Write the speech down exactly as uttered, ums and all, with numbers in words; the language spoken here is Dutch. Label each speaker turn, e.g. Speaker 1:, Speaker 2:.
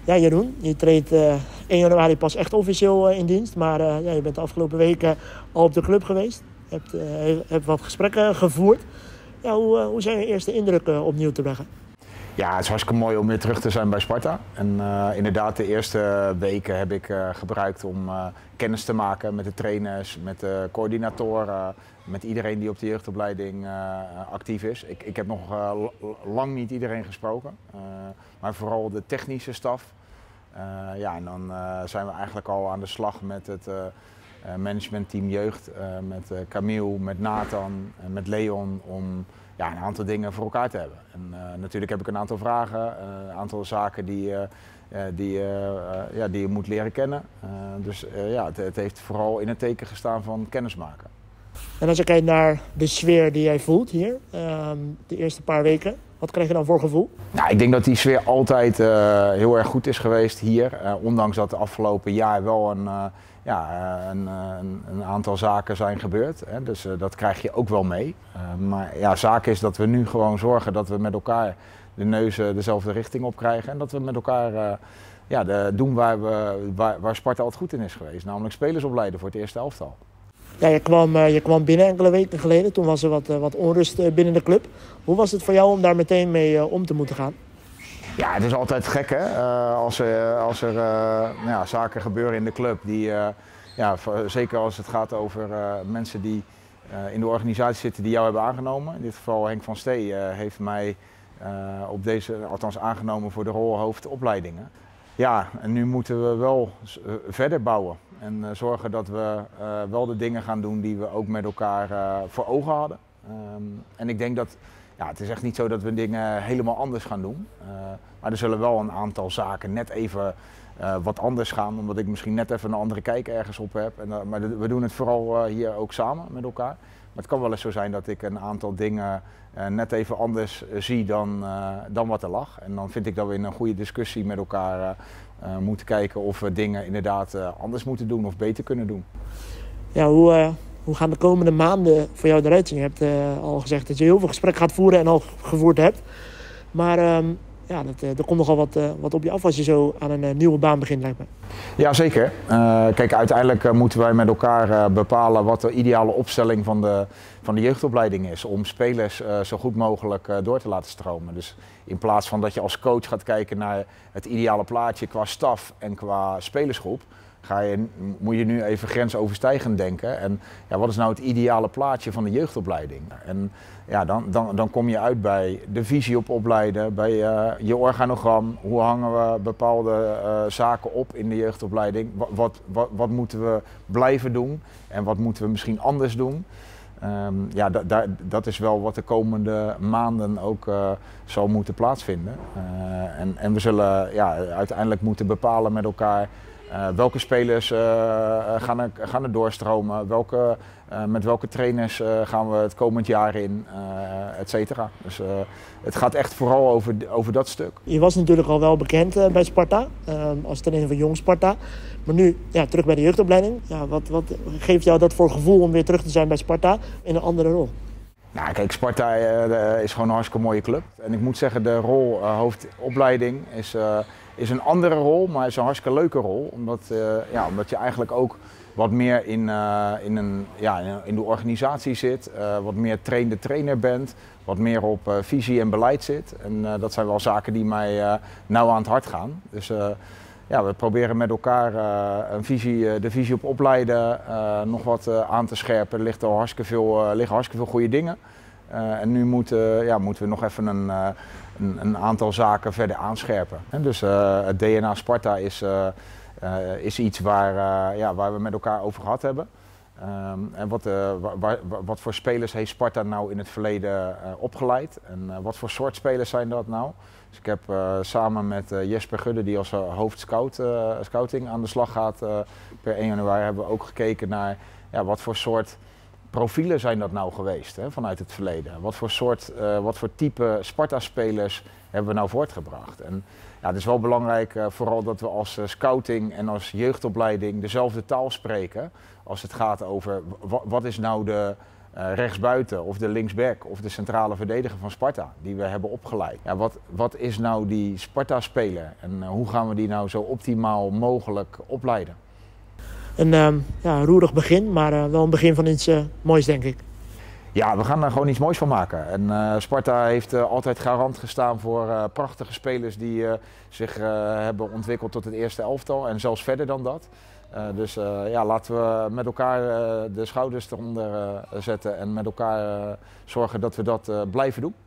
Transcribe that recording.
Speaker 1: Ja, Jeroen, je treedt uh, één januari pas echt officieel uh, in dienst. Maar uh, ja, je bent de afgelopen weken al op de club geweest. Je hebt, uh, hebt wat gesprekken gevoerd. Ja, hoe, uh, hoe zijn je eerste indrukken opnieuw te leggen?
Speaker 2: Ja, het is hartstikke mooi om weer terug te zijn bij Sparta. En uh, inderdaad, de eerste weken heb ik uh, gebruikt om uh, kennis te maken met de trainers, met de coördinatoren, met iedereen die op de jeugdopleiding uh, actief is. Ik, ik heb nog uh, lang niet iedereen gesproken, uh, maar vooral de technische staf. Uh, ja, en dan uh, zijn we eigenlijk al aan de slag met het uh, uh, managementteam jeugd, uh, met uh, Camille, met Nathan en met Leon om ja, een aantal dingen voor elkaar te hebben. En, uh, natuurlijk heb ik een aantal vragen, uh, een aantal zaken die, uh, uh, die, uh, uh, ja, die je moet leren kennen. Uh, dus uh, ja, het, het heeft vooral in het teken gestaan van kennismaken.
Speaker 1: En als je kijkt naar de sfeer die jij voelt hier, uh, de eerste paar weken, wat krijg je dan voor gevoel?
Speaker 2: Nou, ik denk dat die sfeer altijd uh, heel erg goed is geweest hier. Uh, ondanks dat de afgelopen jaar wel een, uh, ja, een, een, een aantal zaken zijn gebeurd. Hè. Dus uh, dat krijg je ook wel mee. Uh, maar ja, zaak is dat we nu gewoon zorgen dat we met elkaar de neuzen dezelfde richting op krijgen. En dat we met elkaar uh, ja, de, doen waar, we, waar, waar Sparta altijd goed in is geweest. Namelijk spelers opleiden voor het eerste elftal.
Speaker 1: Ja, je, kwam, uh, je kwam binnen enkele weken geleden, toen was er wat, uh, wat onrust uh, binnen de club. Hoe was het voor jou om daar meteen mee uh, om te moeten gaan?
Speaker 2: Ja, het is altijd gek hè, uh, als er, als er uh, nou ja, zaken gebeuren in de club. Die, uh, ja, zeker als het gaat over uh, mensen die uh, in de organisatie zitten die jou hebben aangenomen. In dit geval Henk van Stee uh, heeft mij uh, op deze, althans aangenomen voor de rol hoofdopleidingen. Ja, en nu moeten we wel uh, verder bouwen. En uh, zorgen dat we uh, wel de dingen gaan doen die we ook met elkaar uh, voor ogen hadden. Um, en ik denk dat, ja, het is echt niet zo dat we dingen helemaal anders gaan doen. Uh, maar er zullen wel een aantal zaken net even uh, wat anders gaan. Omdat ik misschien net even een andere kijk ergens op heb. En, uh, maar de, we doen het vooral uh, hier ook samen met elkaar. Maar het kan wel eens zo zijn dat ik een aantal dingen uh, net even anders uh, zie dan, uh, dan wat er lag. En dan vind ik dat we in een goede discussie met elkaar uh, uh, moeten kijken of we dingen inderdaad uh, anders moeten doen of beter kunnen doen.
Speaker 1: Ja, hoe, uh, hoe gaan de komende maanden voor jou eruit zien? Je hebt uh, al gezegd dat je heel veel gesprekken gaat voeren en al gevoerd hebt. Maar um, ja, dat, uh, er komt nogal wat, uh, wat op je af als je zo aan een uh, nieuwe baan begint, lijkt me.
Speaker 2: Ja, zeker. Uh, kijk, uiteindelijk uh, moeten wij met elkaar uh, bepalen wat de ideale opstelling van de, van de jeugdopleiding is. Om spelers uh, zo goed mogelijk uh, door te laten stromen. Dus in plaats van dat je als coach gaat kijken naar het ideale plaatje qua staf en qua spelersgroep. Ga je, moet je nu even grensoverstijgend denken. En ja, wat is nou het ideale plaatje van de jeugdopleiding? En ja, dan, dan, dan kom je uit bij de visie op opleiden, bij uh, je organogram. Hoe hangen we bepaalde uh, zaken op in de jeugdopleiding? Wat, wat, wat, wat moeten we blijven doen en wat moeten we misschien anders doen? Um, ja, da, da, dat is wel wat de komende maanden ook uh, zal moeten plaatsvinden. Uh, en, en we zullen ja, uiteindelijk moeten bepalen met elkaar Uh, welke spelers uh, gaan, er, gaan er doorstromen, welke, uh, met welke trainers uh, gaan we het komend jaar in, uh, et cetera. Dus uh, het gaat echt vooral over, over dat stuk.
Speaker 1: Je was natuurlijk al wel bekend uh, bij Sparta, uh, als trainer van Jong Sparta. Maar nu ja, terug bij de jeugdopleiding. Ja, wat, wat geeft jou dat voor gevoel om weer terug te zijn bij Sparta in een andere rol?
Speaker 2: Nou, kijk, Sparta uh, is gewoon een hartstikke mooie club. En ik moet zeggen, de rol uh, hoofdopleiding is... Uh, is een andere rol, maar is een hartstikke leuke rol. Omdat, uh, ja, omdat je eigenlijk ook wat meer in, uh, in, een, ja, in de organisatie zit. Uh, wat meer trainde trainer bent. Wat meer op uh, visie en beleid zit. En uh, dat zijn wel zaken die mij uh, nauw aan het hart gaan. Dus uh, ja, we proberen met elkaar uh, een visie, uh, de visie op opleiden uh, nog wat uh, aan te scherpen. Er ligt al hartstikke veel, uh, liggen hartstikke veel goede dingen. Uh, en nu moet, uh, ja, moeten we nog even een, uh, een, een aantal zaken verder aanscherpen. En dus uh, het D N A Sparta is, uh, uh, is iets waar, uh, ja, waar we met elkaar over gehad hebben. Um, en wat, uh, waar, wat voor spelers heeft Sparta nou in het verleden uh, opgeleid? En uh, wat voor soort spelers zijn dat nou? Dus ik heb uh, samen met uh, Jesper Gudde, die als uh, hoofdscout uh, scouting aan de slag gaat uh, per één januari, hebben we ook gekeken naar ja, wat voor soort profielen zijn dat nou geweest hè, vanuit het verleden. Wat voor soort, uh, wat voor type Sparta-spelers hebben we nou voortgebracht? En ja, het is wel belangrijk, uh, vooral dat we als uh, scouting en als jeugdopleiding dezelfde taal spreken. Als het gaat over wat is nou de, uh, rechtsbuiten of de linksback of de centrale verdediger van Sparta, die we hebben opgeleid. Ja, wat, wat is nou die Sparta-speler en uh, hoe gaan we die nou zo optimaal mogelijk opleiden?
Speaker 1: Een uh, ja, roerig begin, maar uh, wel een begin van iets uh, moois, denk ik.
Speaker 2: Ja, we gaan er gewoon iets moois van maken. En uh, Sparta heeft uh, altijd garant gestaan voor uh, prachtige spelers die uh, zich uh, hebben ontwikkeld tot het eerste elftal en zelfs verder dan dat. Uh, dus uh, ja, laten we met elkaar uh, de schouders eronder uh, zetten en met elkaar uh, zorgen dat we dat uh, blijven doen.